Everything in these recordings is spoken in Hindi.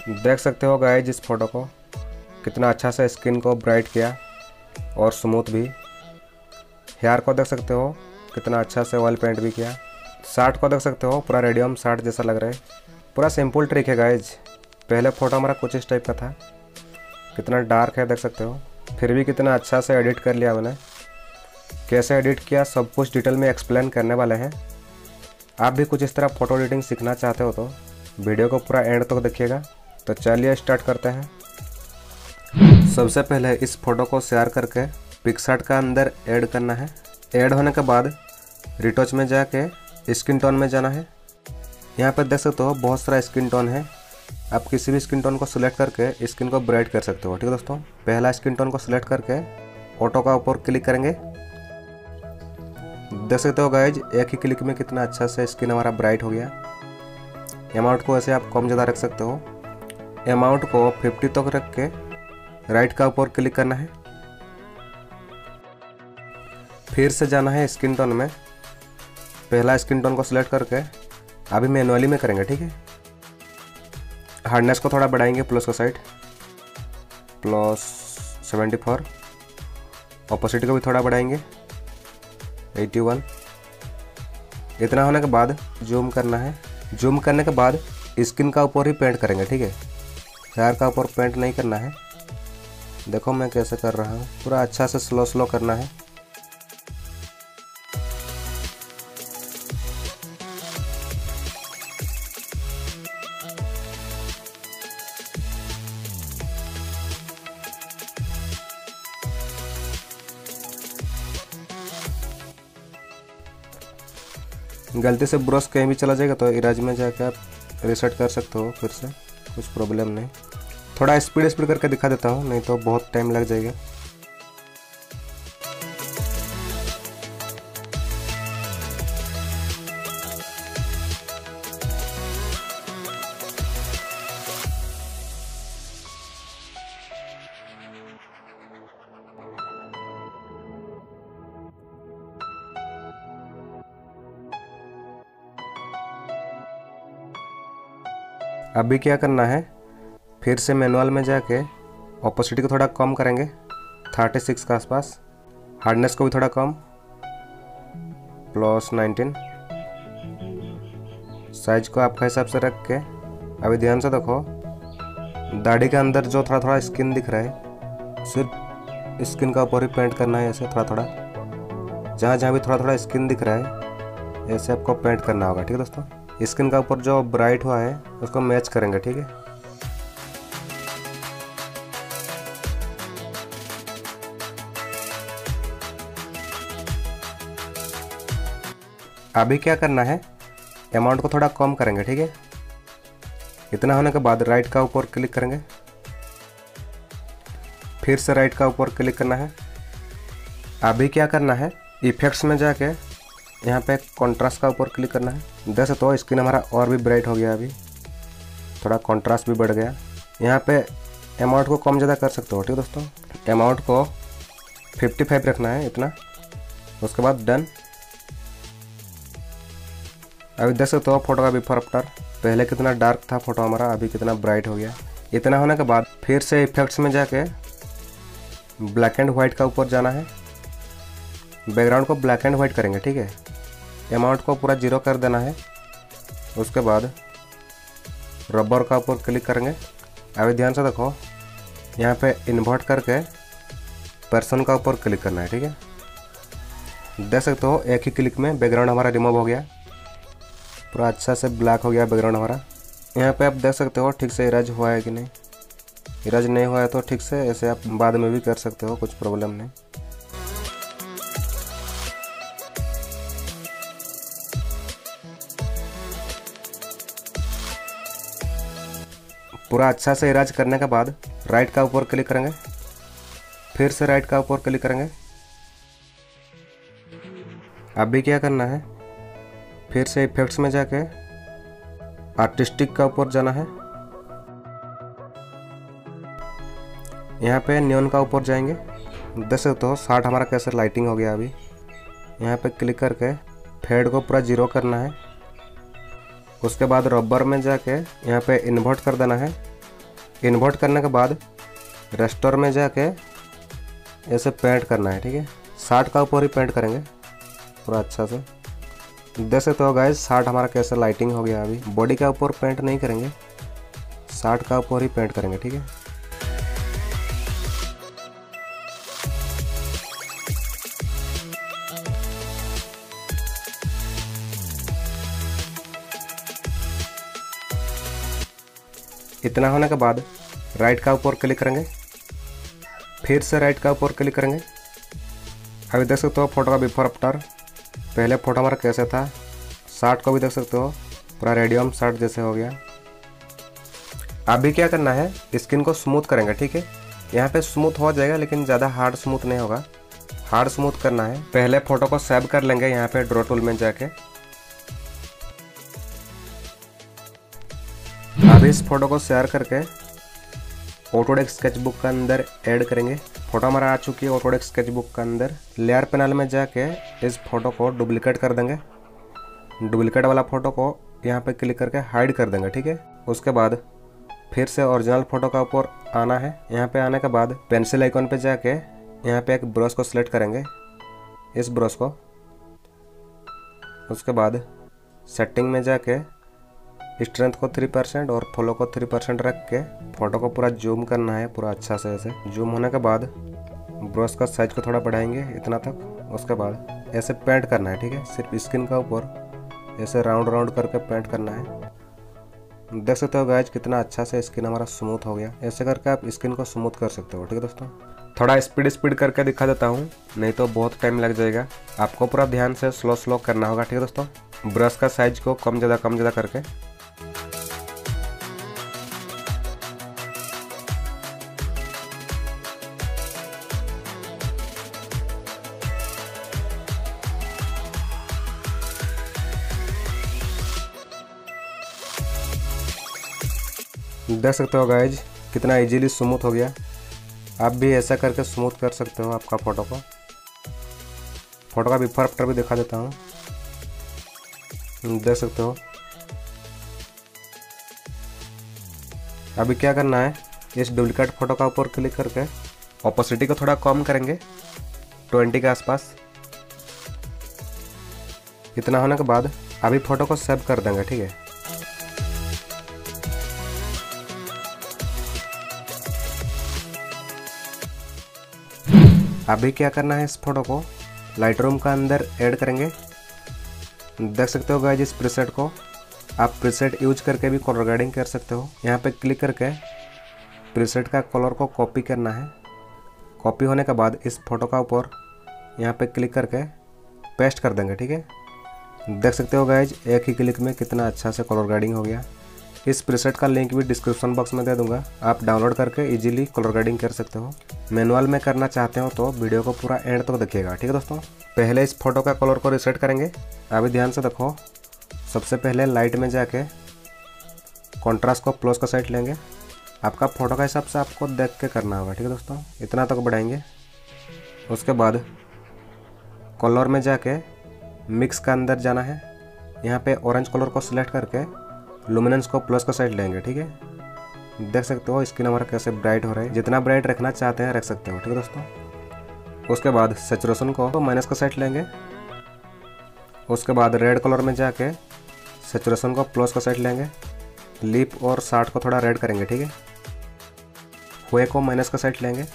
देख सकते हो गाइस इस फोटो को कितना अच्छा से स्किन को ब्राइट किया और स्मूथ भी। हेयर को देख सकते हो कितना अच्छा से ऑयल पेंट भी किया। शर्ट को देख सकते हो पूरा रेडियम शर्ट जैसा लग रहा है। पूरा सिंपल ट्रिक है गाइज। पहले फ़ोटो हमारा कुछ इस टाइप का था, कितना डार्क है देख सकते हो, फिर भी कितना अच्छा से एडिट कर लिया मैंने। कैसे एडिट किया सब कुछ डिटेल में एक्सप्लेन करने वाले हैं। आप भी कुछ इस तरह फ़ोटो एडिटिंग सीखना चाहते हो तो वीडियो को पूरा एंड तक देखिएगा। तो चलिए स्टार्ट करते हैं। सबसे पहले इस फोटो को शेयर करके पिक्सार्ट का अंदर ऐड करना है। ऐड होने के बाद रिटच में जाके स्किन टोन में जाना है। यहाँ पर देख सकते हो बहुत सारा स्किन टोन है। आप किसी भी स्किन टोन को सिलेक्ट करके स्किन को ब्राइट कर सकते हो। ठीक है दोस्तों, पहला स्किन टोन को सिलेक्ट करके ऑटो का ऊपर क्लिक करेंगे। देख सकते हो गाइज एक ही क्लिक में कितना अच्छा से स्किन हमारा ब्राइट हो गया। अमाउंट को ऐसे आप कम ज़्यादा रख सकते हो। अमाउंट को 50 तक रख के राइट का ऊपर क्लिक करना है। फिर से जाना है स्किन टोन में। पहला स्किन टोन को सिलेक्ट करके अभी मैनुअली में करेंगे। ठीक है, हार्डनेस को थोड़ा बढ़ाएंगे प्लस का साइड +74। ऑपोसिटी को भी थोड़ा बढ़ाएंगे 81। इतना होने के बाद जूम करना है। जूम करने के बाद स्किन का ऊपर ही पेंट करेंगे। ठीक है, हेयर का ऊपर पेंट नहीं करना है। देखो मैं कैसे कर रहा हूँ, पूरा अच्छा से स्लो स्लो करना है। गलती से ब्रश कहीं भी चला जाएगा तो इरेज में जाकर आप रीसेट कर सकते हो फिर से, कुछ प्रॉब्लम नहीं। थोड़ा स्पीड करके दिखा देता हूँ, नहीं तो बहुत टाइम लग जाएगा। अभी क्या करना है, फिर से मैनुअल में जाके ऑपोसिटी को थोड़ा कम करेंगे 36 के आसपास। हार्डनेस को भी थोड़ा कम +19। साइज को आपके हिसाब से रख के अभी ध्यान से देखो, दाढ़ी के अंदर जो थोड़ा थोड़ा स्किन दिख रहा है सिर्फ स्किन का ऊपर ही पेंट करना है। ऐसे थोड़ा थोड़ा जहाँ जहाँ भी थोड़ा थोड़ा स्किन दिख रहा है ऐसे आपको पेंट करना होगा। ठीक है दोस्तों, स्किन का ऊपर जो ब्राइट हुआ है उसको मैच करेंगे। ठीक है, अभी क्या करना है, अमाउंट को थोड़ा कम करेंगे। ठीक है, इतना होने के बाद राइट का ऊपर क्लिक करेंगे। फिर से राइट का ऊपर क्लिक करना है। अभी क्या करना है, इफेक्ट्स में जाके यहाँ पे कॉन्ट्रास्ट का ऊपर क्लिक करना है। जैसे तो स्किन हमारा और भी ब्राइट हो गया, अभी थोड़ा कॉन्ट्रास्ट भी बढ़ गया। यहाँ पे अमाउंट को कम ज़्यादा कर सकते हो। ठीक है दोस्तों, अमाउंट को 55 रखना है इतना, उसके बाद डन। अभी देख सकते हो फोटो का बिफोर आफ्टर, पहले कितना डार्क था फोटो हमारा, अभी कितना ब्राइट हो गया। इतना होने के बाद फिर से इफेक्ट्स में जाके ब्लैक एंड वाइट का ऊपर जाना है। बैकग्राउंड को ब्लैक एंड वाइट करेंगे। ठीक है, अमाउंट को पूरा 0 कर देना है। उसके बाद रबर का ऊपर क्लिक करेंगे। अभी ध्यान से देखो, यहाँ पे इन्वर्ट करके पर्सन का ऊपर क्लिक करना है। ठीक है, देख सकते हो एक ही क्लिक में बैकग्राउंड हमारा रिमूव हो गया, पूरा अच्छा से ब्लैक हो गया बैकग्राउंड हमारा। यहाँ पे आप देख सकते हो ठीक से इरेज हुआ है कि नहीं। इरेज नहीं हुआ है तो ठीक से ऐसे आप बाद में भी कर सकते हो, कुछ प्रॉब्लम नहीं। पूरा अच्छा से इरेज करने के बाद राइट का ऊपर क्लिक करेंगे। फिर से राइट का ऊपर क्लिक करेंगे। अभी क्या करना है, फिर से इफेक्ट्स में जाके आर्टिस्टिक का ऊपर जाना है। यहाँ पे न्योन का ऊपर जाएंगे। देख सकते हो 60 हमारा कैसे लाइटिंग हो गया। अभी यहाँ पे क्लिक करके फेड को पूरा 0 करना है। उसके बाद रबर में जाके यहाँ पे इन्वर्ट कर देना है इन्वर्ट करने के बाद रेस्टोर में जाके ऐसे पेंट करना है, ठीक है। 60 का ऊपर ही पेंट करेंगे पूरा अच्छा से। देख सकते हो गाइस 60 हमारा कैसे लाइटिंग हो गया। अभी बॉडी का ऊपर पेंट नहीं करेंगे, 60 का ऊपर ही पेंट करेंगे, ठीक है। इतना होने के बाद राइट का ऊपर क्लिक करेंगे, फिर से राइट का ऊपर क्लिक करेंगे। अभी देख सकते हो फोटो का बिफोर आफ्टर। पहले फोटो हमारा कैसे था, 60 को भी देख सकते हो पूरा रेडियम 60 जैसे हो गया। अभी क्या करना है, स्किन को स्मूथ करेंगे, ठीक है। यहाँ पे स्मूथ हो जाएगा लेकिन ज़्यादा हार्ड स्मूथ नहीं होगा, हार्ड स्मूथ करना है। पहले फोटो को सेव कर लेंगे यहाँ पे ड्रॉ टूल में जाके। अभी इस फोटो को शेयर करके ऑटोडेस्क स्केचबुक के अंदर ऐड करेंगे। फोटो हमारा आ चुकी है ऑटोडेस्क स्केचबुक के अंदर। लेयर पैनल में जाके इस फोटो को डुप्लीकेट कर देंगे। डुप्लीकेट वाला फोटो को यहाँ पे क्लिक करके हाइड कर देंगे, ठीक है। उसके बाद फिर से ओरिजिनल फोटो का ऊपर आना है। यहाँ पे आने के बाद पेंसिल आइकॉन पे जाके यहाँ पे एक ब्रश को सिलेक्ट करेंगे, इस ब्रश को। उसके बाद सेटिंग में जाके स्ट्रेंथ को 3% और फ्लो को 3% रख के फोटो को पूरा जूम करना है पूरा अच्छा से। ऐसे जूम होने के बाद ब्रश का साइज को थोड़ा बढ़ाएंगे इतना तक। उसके बाद ऐसे पेंट करना है, ठीक है। सिर्फ स्किन का ऊपर ऐसे राउंड राउंड करके पेंट करना है। देख सकते हो गाइज कितना अच्छा से स्किन हमारा स्मूथ हो गया। ऐसे करके आप स्किन को स्मूथ कर सकते हो, ठीक है दोस्तों। थोड़ा स्पीड करके दिखा देता हूँ, नहीं तो बहुत टाइम लग जाएगा। आपको पूरा ध्यान से स्लो करना होगा, ठीक है दोस्तों। ब्रश का साइज को कम ज़्यादा करके। देख सकते हो गाइज कितना इजीली स्मूथ हो गया। आप भी ऐसा करके स्मूथ कर सकते हो आपका फोटो को। फोटो का बिफोर आफ्टर भी दिखा देता हूँ, देख सकते हो। अभी क्या करना है, इस डुप्लीकेट फोटो का ऊपर क्लिक करके ऑपोसिटी को थोड़ा कम करेंगे 20 के आसपास। इतना होने के बाद अभी फोटो को सेव कर देंगे, ठीक है। अभी क्या करना है, इस फोटो को लाइटरूम का अंदर ऐड करेंगे। देख सकते हो गाइस इस प्रीसेट को आप प्रीसेट यूज करके भी कलर ग्रेडिंग कर सकते हो। यहाँ पे क्लिक करके प्रीसेट का कलर को कॉपी करना है। कॉपी होने के बाद इस फोटो का ऊपर यहाँ पे क्लिक करके पेस्ट कर देंगे, ठीक है। देख सकते हो गाइज एक ही क्लिक में कितना अच्छा से कलर ग्रेडिंग हो गया। इस प्रीसेट का लिंक भी डिस्क्रिप्शन बॉक्स में दे दूंगा, आप डाउनलोड करके इजीली कलर ग्रेडिंग कर सकते हो। मैनुअल में करना चाहते हो तो वीडियो को पूरा एंड तक देखिएगा, ठीक है दोस्तों। पहले इस फोटो का कलर को रीसेट करेंगे। अभी ध्यान से देखो, सबसे पहले लाइट में जाके कॉन्ट्रास्ट को प्लस का साइड लेंगे। आपका फोटो का हिसाब से आपको देख के करना होगा, ठीक है दोस्तों। इतना तक बढ़ाएंगे। उसके बाद कलर में जाके मिक्स का अंदर जाना है। यहाँ पे ऑरेंज कलर को सिलेक्ट करके लुमिनेंस को प्लस का साइड लेंगे, ठीक है। देख सकते हो स्किन हमारा कैसे ब्राइट हो रहा है। जितना ब्राइट रखना चाहते हैं रख सकते हो, ठीक है दोस्तों। उसके बाद सैचुरेशन को माइनस का साइड लेंगे। उसके बाद रेड कलर में जाके सैचुरेशन को प्लस का साइड लेंगे। लिप और शार्ट को थोड़ा रेड करेंगे, ठीक है। हुए को माइनस का साइड लेंगे।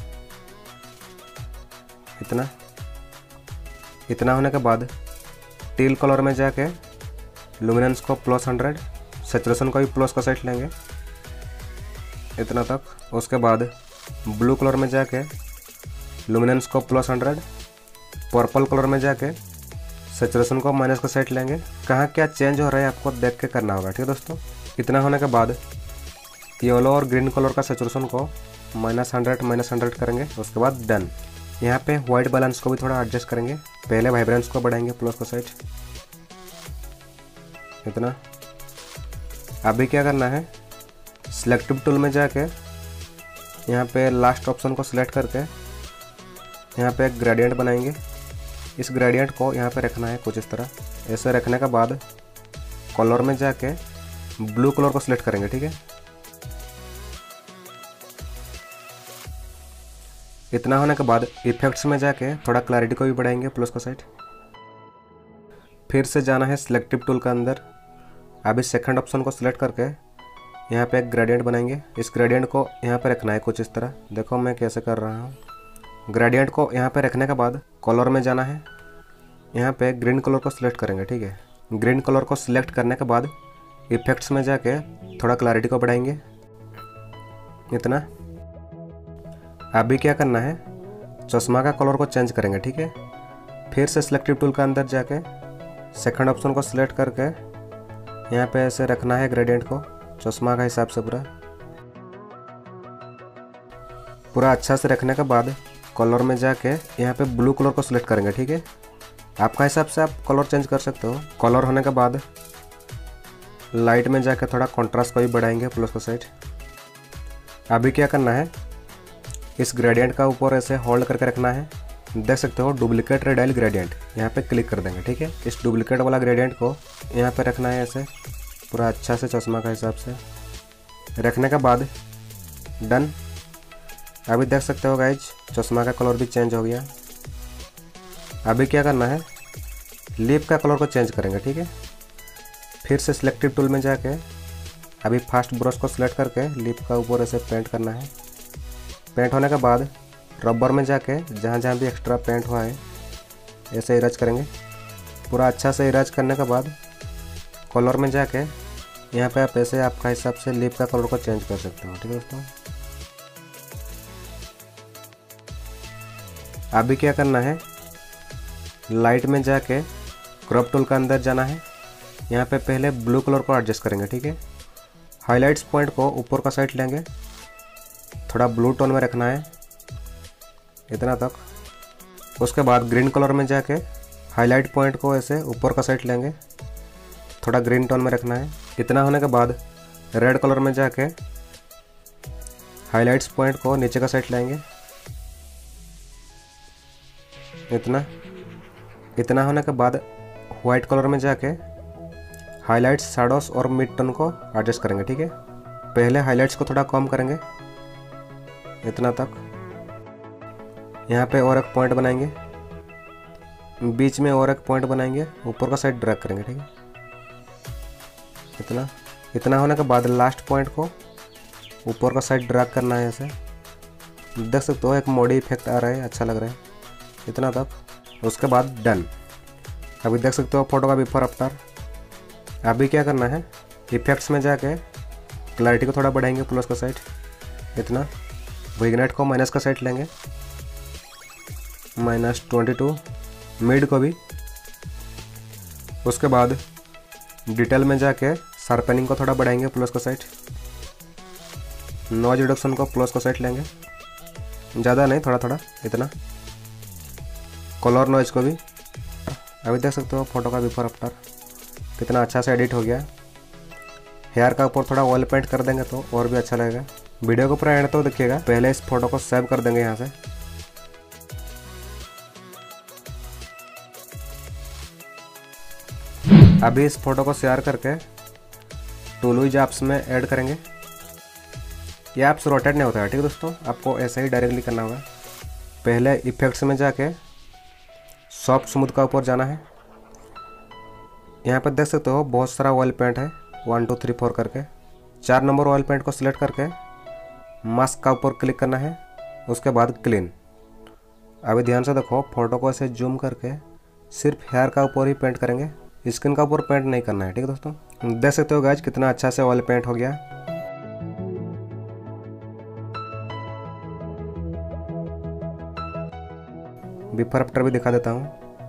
इतना होने के बाद टील कलर में जाके लुमिनेंस को +100, सैचुरेशन को भी प्लस का साइड लेंगे इतना तक। उसके बाद ब्लू कलर में जाके लुमिनेंस को +100, पर्पल कलर में जाके सैचुरेशन को माइनस का साइड लेंगे। कहाँ क्या चेंज हो रहा है आपको देख के करना होगा, ठीक है दोस्तों। इतना होने के बाद येलो और ग्रीन कलर का सैचुरेशन को -100 करेंगे। उसके बाद डन। यहाँ पे वाइट बैलेंस को भी थोड़ा एडजस्ट करेंगे। पहले वाइब्रेंस को बढ़ाएंगे प्लस का साइड इतना। अभी क्या करना है, सिलेक्टिव टूल में जाके यहाँ पे लास्ट ऑप्शन को सिलेक्ट करके यहाँ पे एक ग्रेडियंट बनाएंगे। इस ग्रेडियंट को यहाँ पे रखना है कुछ इस तरह। ऐसे रखने के बाद कलर में जाके ब्लू कलर को सिलेक्ट करेंगे, ठीक है। इतना होने के बाद इफेक्ट्स में जाके थोड़ा क्लैरिटी को भी बढ़ाएंगे प्लस का साइड। फिर से जाना है सिलेक्टिव टूल का अंदर। अभी सेकंड ऑप्शन को सिलेक्ट करके यहाँ पे एक ग्रेडियंट बनाएंगे। इस ग्रेडियंट को यहाँ पे रखना है कुछ इस तरह। देखो मैं कैसे कर रहा हूँ। ग्रेडियंट को यहाँ पे रखने के बाद कलर में जाना है। यहाँ पे ग्रीन कलर को सिलेक्ट करेंगे, ठीक है। ग्रीन कलर को सिलेक्ट करने के बाद इफेक्ट्स में जाके थोड़ा क्लैरिटी को बढ़ाएंगे, इतना। अभी क्या करना है, चश्मा का कलर को चेंज करेंगे, ठीक है। फिर से सिलेक्टिव टूल का अंदर जाके सेकंड ऑप्शन को सिलेक्ट करके यहाँ पे ऐसे रखना है ग्रेडियंट को चश्मा का हिसाब से पूरा अच्छा से रखने के बाद कलर में जाके यहाँ पे ब्लू कलर को सिलेक्ट करेंगे, ठीक है। आपका हिसाब से आप कलर चेंज कर सकते हो। कलर होने के बाद लाइट में जाके थोड़ा कॉन्ट्रास्ट को भी बढ़ाएंगे प्लस का साइड। अभी क्या करना है, इस ग्रेडियंट का ऊपर ऐसे होल्ड करके रखना है। देख सकते हो डुप्लीकेट रेडाइल ग्रेडियंट, यहाँ पे क्लिक कर देंगे, ठीक है। इस डुप्लीकेट वाला ग्रेडियंट को यहाँ पे रखना है ऐसे पूरा अच्छा से चश्मा का हिसाब से। रखने के बाद डन। अभी देख सकते हो गाइज चश्मा का कलर भी चेंज हो गया। अभी क्या करना है, लिप का कलर को चेंज करेंगे, ठीक है। फिर से सिलेक्टिव टूल में जाके अभी फास्ट ब्रश को सिलेक्ट करके लिप का ऊपर ऐसे पेंट करना है। पेंट होने के बाद रबर में जाके जहाँ जहाँ भी एक्स्ट्रा पेंट हुआ है ऐसे इरेज करेंगे। पूरा अच्छा से इरेज करने के बाद कलर में जाके यहाँ पे आप ऐसे आपका हिसाब से लिप का कलर को चेंज कर सकते हो, ठीक है दोस्तों। अभी क्या करना है, लाइट में जाके क्रॉप टूल का अंदर जाना है। यहाँ पे पहले ब्लू कलर को एडजस्ट करेंगे, ठीक है। हाइलाइट्स पॉइंट को ऊपर का साइड लेंगे, थोड़ा ब्लू टोन में रखना है इतना तक। उसके बाद ग्रीन कलर में जाके हाईलाइट पॉइंट को ऐसे ऊपर का साइड लेंगे, थोड़ा ग्रीन टोन में रखना है। इतना होने के बाद रेड कलर में जाके हाइलाइट्स पॉइंट को नीचे का साइड लाएंगे, इतना होने के बाद वाइट कलर में जाके हाइलाइट्स, शैडोज और मिड टोन को एडजस्ट करेंगे, ठीक है। पहले हाइलाइट्स को थोड़ा कम करेंगे इतना तक। यहाँ पे और एक पॉइंट बनाएंगे, बीच में और एक पॉइंट बनाएंगे, ऊपर का साइड ड्रैग करेंगे, ठीक है। इतना होने के बाद लास्ट पॉइंट को ऊपर का साइड ड्रैग करना है ऐसे। देख सकते हो एक मोडी इफेक्ट आ रहा है, अच्छा लग रहा है इतना तक। उसके बाद डन। अभी देख सकते हो फोटो का बिफोर आफ्टर। अभी क्या करना है, इफेक्ट्स में जाके क्लैरिटी को थोड़ा बढ़ाएंगे प्लस का साइड इतना। विग्नेट को माइनस का साइड लेंगे -22, मिड को भी। उसके बाद डिटेल में जाके शार्पनिंग को थोड़ा बढ़ाएंगे प्लस का साइड। नॉइज रिडक्शन को प्लस का साइड लेंगे, ज़्यादा नहीं, थोड़ा थोड़ा इतना। कलर नॉइज को भी। अभी देख सकते हो फोटो का बिफोर आफ्टर कितना अच्छा से एडिट हो गया। हेयर का ऊपर थोड़ा ऑयल पेंट कर देंगे तो और भी अच्छा लगेगा। वीडियो को पूरा एंड तो देखिएगा। पहले इस फोटो को सेव कर देंगे यहाँ से। अभी इस फोटो को शेयर करके टूलविज ऐप्स में ऐड करेंगे। ये ऐप्स रोटेट नहीं होता है, ठीक है दोस्तों। आपको ऐसा ही डायरेक्टली करना होगा। पहले इफेक्ट्स में जाके सॉफ्ट स्मूथ का ऊपर जाना है। यहाँ पर देख सकते हो बहुत सारा ऑयल पेंट है, 1 2 3 4 करके। 4 नंबर ऑयल पेंट को सिलेक्ट करके मास्क का ऊपर क्लिक करना है। उसके बाद क्लीन। अभी ध्यान से देखो, फोटो को ऐसे जूम करके सिर्फ हेयर का ऊपर ही पेंट करेंगे, स्किन का ऊपर पेंट नहीं करना है, ठीक है दोस्तों। देख सकते हो गाइज कितना अच्छा से ऑयल पेंट हो गया। बिफोर आफ्टर भी दिखा देता हूँ।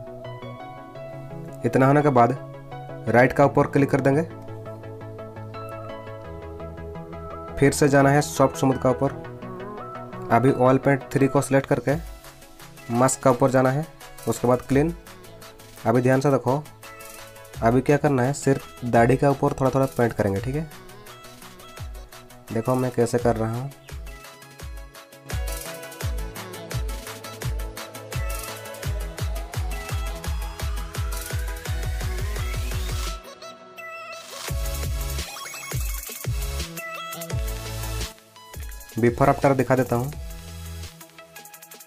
इतना होने के बाद राइट का ऊपर क्लिक कर देंगे। फिर से जाना है सॉफ्ट स्मूथ का ऊपर। अभी ऑयल पेंट 3 को सिलेक्ट करके मास्क का ऊपर जाना है। उसके बाद क्लीन। अभी ध्यान से देखो, अभी क्या करना है, सिर्फ दाढ़ी का ऊपर थोड़ा थोड़ा पेंट करेंगे, ठीक है। देखो मैं कैसे कर रहा हूँ। बिफोर आफ्टर दिखा देता हूँ।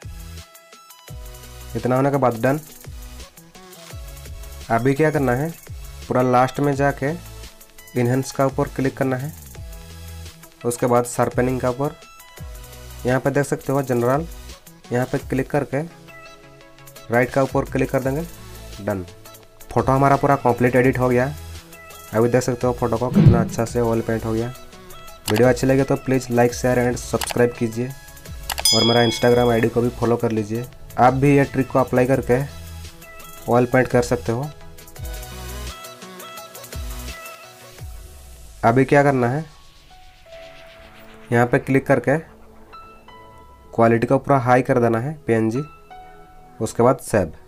इतना होने के बाद डन। अभी क्या करना है, पूरा लास्ट में जाके इनहेंस का ऊपर क्लिक करना है। उसके बाद शार्पनिंग का ऊपर यहाँ पे देख सकते हो जनरल, यहाँ पे क्लिक करके राइट का ऊपर क्लिक कर देंगे, डन। फ़ोटो हमारा पूरा कंप्लीट एडिट हो गया। अभी देख सकते हो फ़ोटो को कितना अच्छा से ऑयल पेंट हो गया। वीडियो अच्छी लगे तो please like share and subscribe कीजिए और मेरा इंस्टाग्राम आईडी को भी फॉलो कर लीजिए। आप भी ये ट्रिक को अप्लाई करके ऑयल पेंट कर सकते हो। अभी क्या करना है, यहाँ पे क्लिक करके क्वालिटी को पूरा हाई कर देना है PNG। उसके बाद सेव।